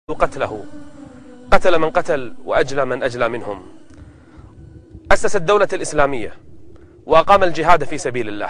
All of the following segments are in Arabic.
قتله، قتل من قتل وأجلى من أجلى منهم. أسس الدولة الإسلامية وأقام الجهاد في سبيل الله.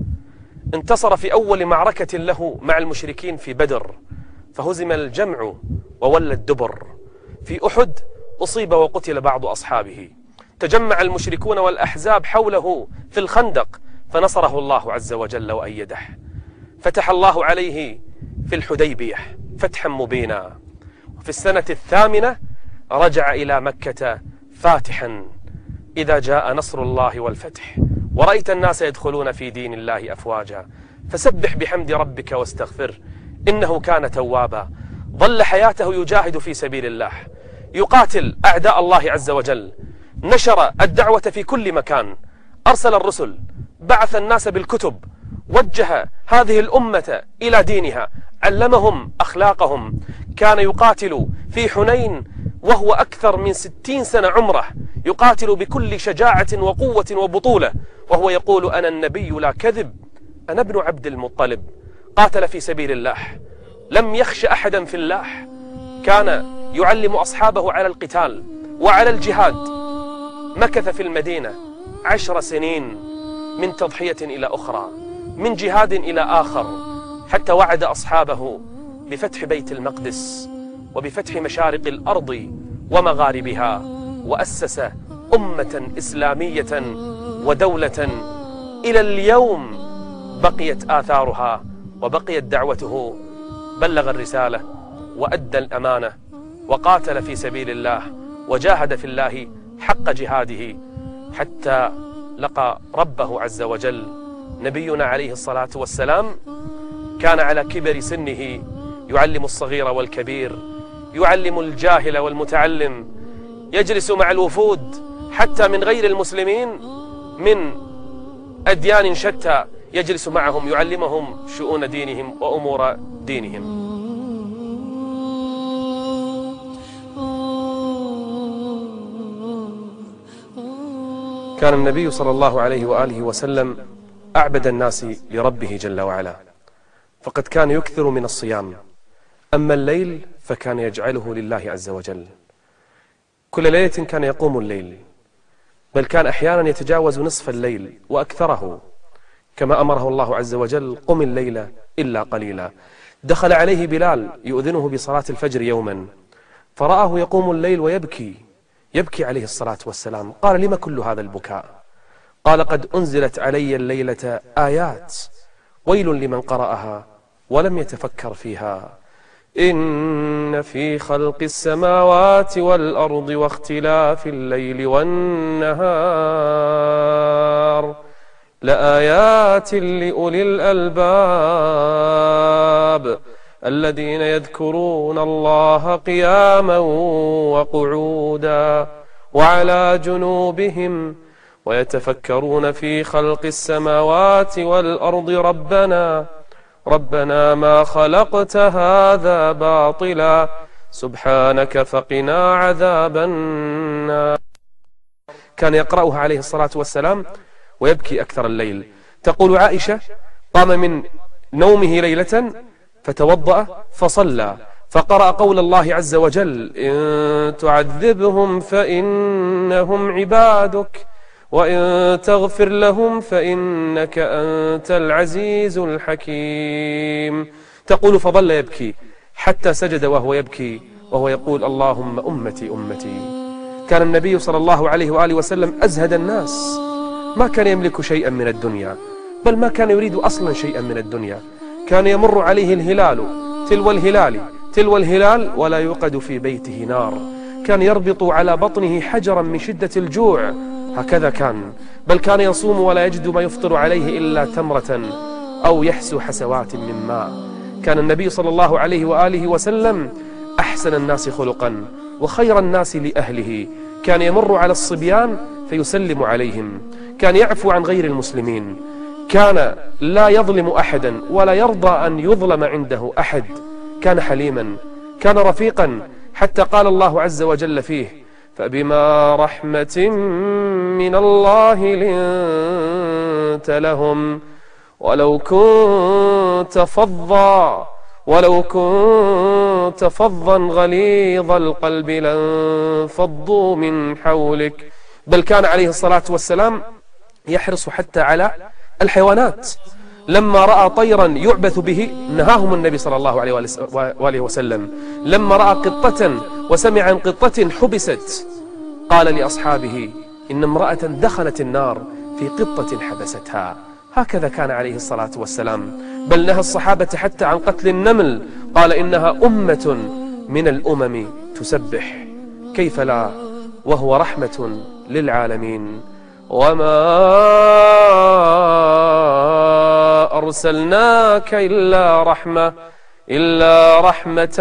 انتصر في أول معركة له مع المشركين في بدر فهزم الجمع وولى الدبر. في أحد أصيب وقتل بعض أصحابه. تجمع المشركون والأحزاب حوله في الخندق فنصره الله عز وجل وأيده. فتح الله عليه في الحديبية فتحا مبينا. وفي السنة 8 رجع إلى مكة فاتحا. إذا جاء نصر الله والفتح ورأيت الناس يدخلون في دين الله أفواجا فسبح بحمد ربك واستغفر إنه كان توابا. ظل حياته يجاهد في سبيل الله، يقاتل أعداء الله عز وجل، نشر الدعوة في كل مكان، أرسل الرسل، بعث الناس بالكتب، وجه هذه الأمة إلى دينها، علمهم أخلاقهم. كان يقاتل في حنين وهو أكثر من 60 سنة عمره، يقاتل بكل شجاعة وقوة وبطولة وهو يقول أنا النبي لا كذب، أنا ابن عبد المطلب. قاتل في سبيل الله، لم يخش أحدا في الله. كان يعلم أصحابه على القتال وعلى الجهاد. مكث في المدينة 10 سنين من تضحية إلى أخرى، من جهاد إلى آخر، حتى وعد أصحابه بفتح بيت المقدس وبفتح مشارق الأرض ومغاربها، وأسس أمة إسلامية ودولة إلى اليوم بقيت آثارها وبقيت دعوته. بلغ الرسالة وأدى الأمانة وقاتل في سبيل الله وجاهد في الله حق جهاده حتى لقى ربه عز وجل. نبينا عليه الصلاة والسلام كان على كبر سنه يعلم الصغير والكبير، يعلم الجاهل والمتعلم، يجلس مع الوفود حتى من غير المسلمين من أديان شتى، يجلس معهم يعلمهم شؤون دينهم وأمور دينهم. كان النبي صلى الله عليه وآله وسلم أعبد الناس لربه جل وعلا، فقد كان يكثر من الصيام. أما الليل فكان يجعله لله عز وجل، كل ليلة كان يقوم الليل، بل كان أحيانا يتجاوز نصف الليل وأكثره، كما أمره الله عز وجل قم الليل إلا قليلا. دخل عليه بلال يؤذنه بصلاة الفجر يوما فرآه يقوم الليل ويبكي، يبكي عليه الصلاة والسلام. قال لما كل هذا البكاء؟ قال قد أنزلت علي الليلة آيات ويل لمن قرأها ولم يتفكر فيها. إن في خلق السماوات والأرض واختلاف الليل والنهار لآيات لأولي الألباب الذين يذكرون الله قياما وقعودا وعلى جنوبهم ويتفكرون في خلق السماوات والأرض ربنا ما خلقت هذا باطلا سبحانك فقنا عذاب النار. كان يقرأها عليه الصلاة والسلام ويبكي أكثر الليل. تقول عائشة قام من نومه ليلة فتوضأ فصلى فقرأ قول الله عز وجل إن تعذبهم فإنهم عبادك وإن تغفر لهم فإنك أنت العزيز الحكيم. تقول فظل يبكي حتى سجد وهو يبكي وهو يقول اللهم أمتي أمتي. كان النبي صلى الله عليه وآله وسلم أزهد الناس، ما كان يملك شيئا من الدنيا، بل ما كان يريد أصلا شيئا من الدنيا. كان يمر عليه الهلال تلو الهلال ولا يوقد في بيته نار. كان يربط على بطنه حجرا من شدة الجوع، هكذا كان. بل كان يصوم ولا يجد ما يفطر عليه إلا تمرة أو يحسو حسوات من ماء. كان النبي صلى الله عليه وآله وسلم أحسن الناس خلقا وخير الناس لأهله. كان يمر على الصبيان فيسلم عليهم، كان يعفو عن غير المسلمين، كان لا يظلم أحدا ولا يرضى أن يظلم عنده أحد. كان حليما، كان رفيقا، حتى قال الله عز وجل فيه فبما رحمة من الله لنت لهم ولو كنت كنت فظا غليظ القلب لانفضوا من حولك. بل كان عليه الصلاة والسلام يحرص حتى على الحيوانات. لما رأى طيرا يعبث به نهاهم النبي صلى الله عليه وآله وسلم. لما رأى قطة وسمع عن قطة حبست قال لأصحابه إن امرأة دخلت النار في قطة حبستها. هكذا كان عليه الصلاة والسلام. بل نهى الصحابة حتى عن قتل النمل، قال إنها أمة من الأمم تسبح. كيف لا وهو رحمة للعالمين. وما أرسلناك إلا رحمة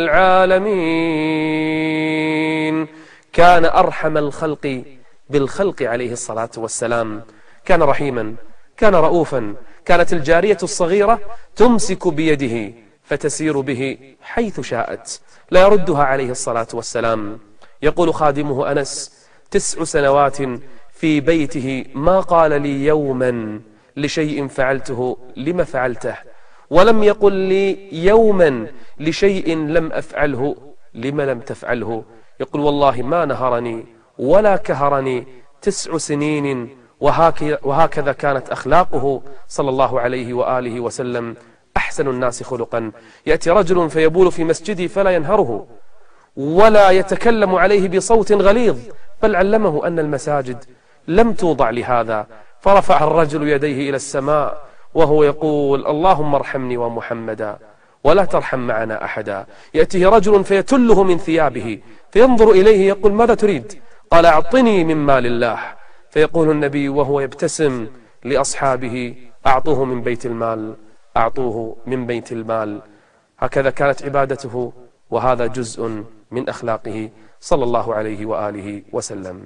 للعالمين. كان أرحم الخلق بالخلق عليه الصلاة والسلام. كان رحيما، كان رؤوفا. كانت الجارية الصغيرة تمسك بيده فتسير به حيث شاءت، لا يردها عليه الصلاة والسلام. يقول خادمه أنس 9 سنوات في بيته ما قال لي يوما لشيء فعلته لم فعلته، ولم يقل لي يوما لشيء لم أفعله لم لم تفعله. يقول والله ما نهرني ولا كهرني 9 سنين. وهكذا كانت أخلاقه صلى الله عليه وآله وسلم أحسن الناس خلقا. يأتي رجل فيبول في مسجدي فلا ينهره ولا يتكلم عليه بصوت غليظ، بل علمه أن المساجد لم توضع لهذا. فرفع الرجل يديه إلى السماء وهو يقول اللهم ارحمني ومحمدا ولا ترحم معنا أحدا. يأتيه رجل فيتله من ثيابه فينظر إليه يقول ماذا تريد؟ قال أعطني من مال الله. فيقول النبي وهو يبتسم لأصحابه أعطوه من بيت المال، أعطوه من بيت المال. هكذا كانت عبادته، وهذا جزء من أخلاقه صلى الله عليه وآله وسلم.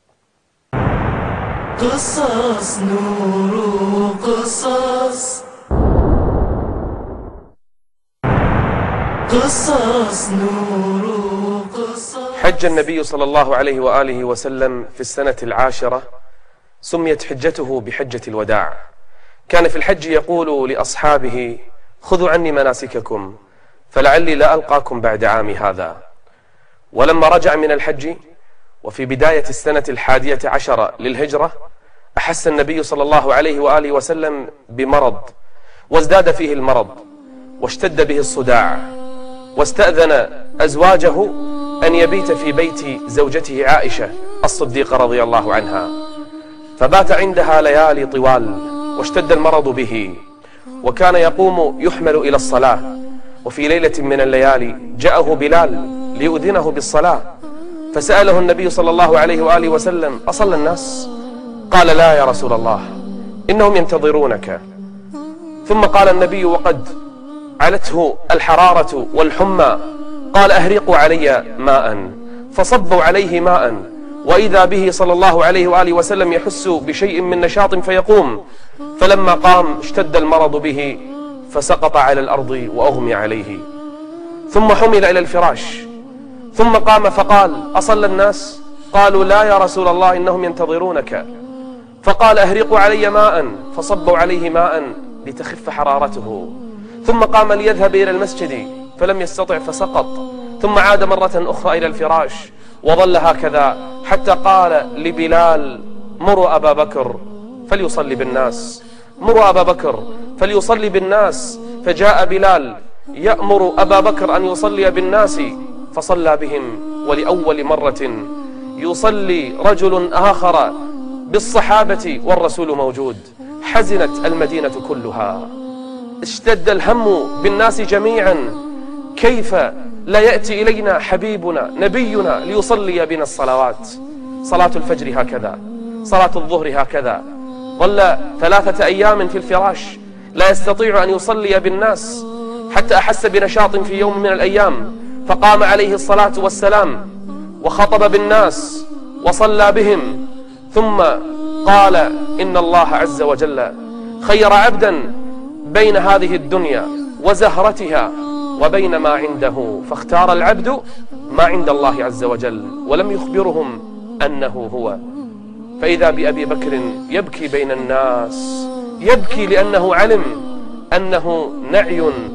قصص نور قصص، قصص نور قصص. حج النبي صلى الله عليه وآله وسلم في السنة 10، سميت حجته بحجة الوداع. كان في الحج يقول لأصحابه خذوا عني مناسككم فلعلي لا ألقاكم بعد عامي هذا. ولما رجع من الحج وفي بداية السنة 11 للهجرة أحس النبي صلى الله عليه وآله وسلم بمرض، وازداد فيه المرض واشتد به الصداع، واستأذن أزواجه أن يبيت في بيت زوجته عائشة الصديقة رضي الله عنها، فبات عندها ليالي طوال واشتد المرض به، وكان يقوم يحمل إلى الصلاة. وفي ليلة من الليالي جاءه بلال ليؤذنه بالصلاة، فسأله النبي صلى الله عليه وآله وسلم أصلى الناس؟ قال لا يا رسول الله إنهم ينتظرونك. ثم قال النبي وقد علته الحرارة والحمى قال أهرقوا علي ماء، فصبوا عليه ماء، وإذا به صلى الله عليه وآله وسلم يحس بشيء من نشاط فيقوم، فلما قام اشتد المرض به فسقط على الأرض وأغمي عليه، ثم حمل إلى الفراش، ثم قام فقال أصلى الناس؟ قالوا لا يا رسول الله إنهم ينتظرونك. فقال أهرقوا علي ماء، فصبوا عليه ماء لتخف حرارته، ثم قام ليذهب إلى المسجد فلم يستطع فسقط، ثم عاد مرة أخرى إلى الفراش، وظل هكذا حتى قال لبلال مروا أبا بكر فليصلي بالناس، مروا أبا بكر فليصلي بالناس. فجاء بلال يأمر أبا بكر أن يصلي بالناس فصلى بهم، ولأول مرة يصلي رجل آخر بالصحابة والرسول موجود. حزنت المدينة كلها، اشتد الهم بالناس جميعا، كيف لا يأتي إلينا حبيبنا نبينا ليصلي بنا الصلوات؟ صلاة الفجر هكذا، صلاة الظهر هكذا. ظل 3 أيام في الفراش لا يستطيع أن يصلي بالناس، حتى أحس بنشاط في يوم من الأيام فقام عليه الصلاة والسلام وخطب بالناس وصلى بهم، ثم قال إن الله عز وجل خير عبدا بين هذه الدنيا وزهرتها وبين ما عنده، فاختار العبد ما عند الله عز وجل ولم يخبرهم أنه هو. فإذا بأبي بكر يبكي بين الناس، يبكي لأنه علم أنه نعي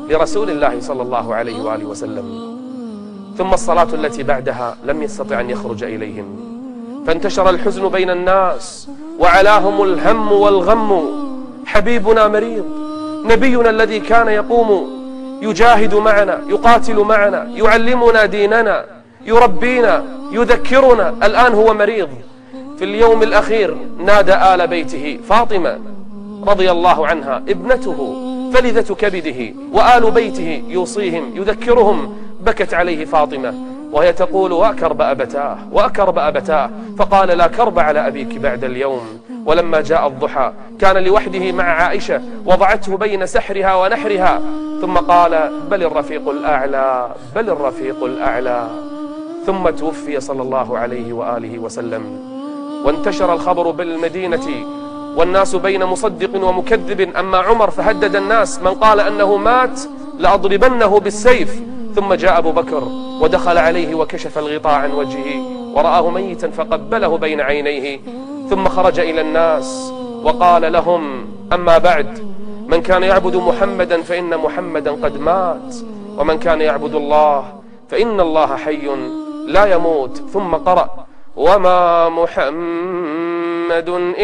برسول الله صلى الله عليه وآله وسلم. ثم الصلاة التي بعدها لم يستطع أن يخرج إليهم، فانتشر الحزن بين الناس وعلاهم الهم والغم. حبيبنا مريض، نبينا الذي كان يقوم يجاهد معنا، يقاتل معنا، يعلمنا ديننا، يربينا، يذكرنا، الآن هو مريض. في اليوم الأخير نادى آل بيته، فاطمة رضي الله عنها ابنته فلذة كبده، وآل بيته يوصيهم يذكرهم. بكت عليه فاطمة وهي تقول: وأكرب أبتاه وأكرب أبتاه. فقال: لا كرب على أبيك بعد اليوم. ولما جاء الضحى كان لوحده مع عائشة، وضعته بين سحرها ونحرها، ثم قال: بل الرفيق الأعلى، بل الرفيق الأعلى. ثم توفي صلى الله عليه وآله وسلم. وانتشر الخبر بالمدينة والناس بين مصدق ومكذب. أما عمر فهدد الناس: من قال أنه مات لأضربنه بالسيف. ثم جاء أبو بكر ودخل عليه وكشف الغطاء عن وجهه ورآه ميتا فقبله بين عينيه، ثم خرج إلى الناس وقال لهم: أما بعد، من كان يعبد محمدا فإن محمدا قد مات، ومن كان يعبد الله فإن الله حي لا يموت. ثم قرأ: وما محمد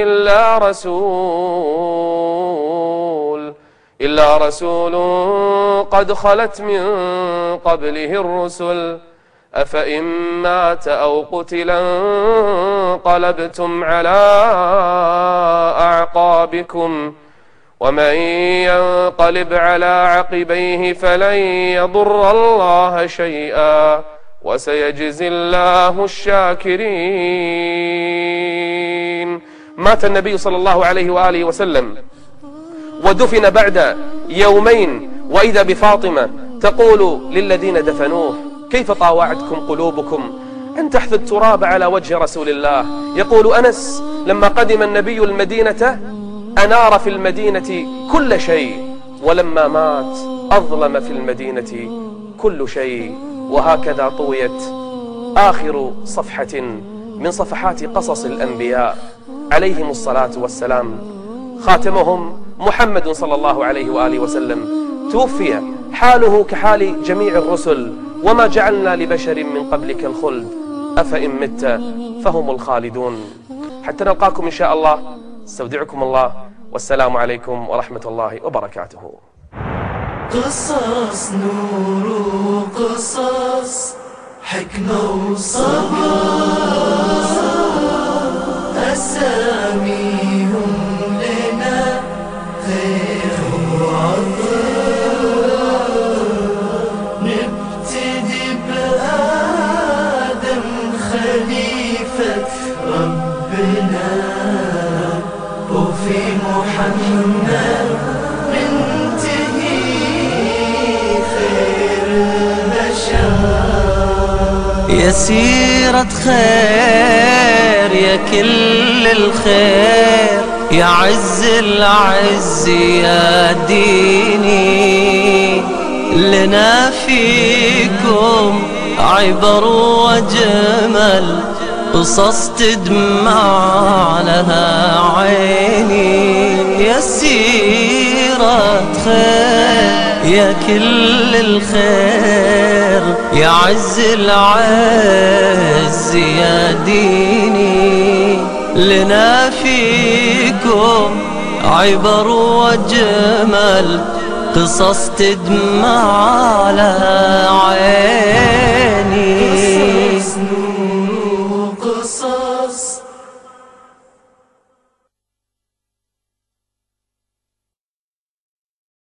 إلا رسول قد خلت من قبله الرسل أفإن مات أو قتل انقلبتم على أعقابكم ومن ينقلب على عقبيه فلن يضر الله شيئا وسيجزي الله الشاكرين. مات النبي صلى الله عليه وآله وسلم ودفن بعد يومين، وإذا بفاطمة تقول للذين دفنوه: كيف طاوعتكم قلوبكم أن تحثوا التراب على وجه رسول الله؟ يقول أنس: لما قدم النبي المدينة أنار في المدينة كل شيء، ولما مات أظلم في المدينة كل شيء. وهكذا طويت آخر صفحة من صفحات قصص الأنبياء عليهم الصلاة والسلام. خاتمهم محمد صلى الله عليه وآله وسلم، توفي حاله كحال جميع الرسل: وما جعلنا لبشر من قبلك الخلد أفإن مت فهم الخالدون. حتى نلقاكم إن شاء الله، استودعكم الله، والسلام عليكم ورحمة الله وبركاته. قصص نور وقصص، حكمة وصبر، أساميهم لنا خير وعطر. نبتدي بآدم خليفة ربنا، وفي محمد منتهي خير البشر. يا سيرة خير يا كل الخير، يا عز العز يا ديني، لنا فيكم عبر وجمل، قصص تدمع لها عيني. يا سيرة خير يا كل الخير، يا عز العز يا ديني، لنا فيكم عبر وجمل، قصص تدمع لها عين.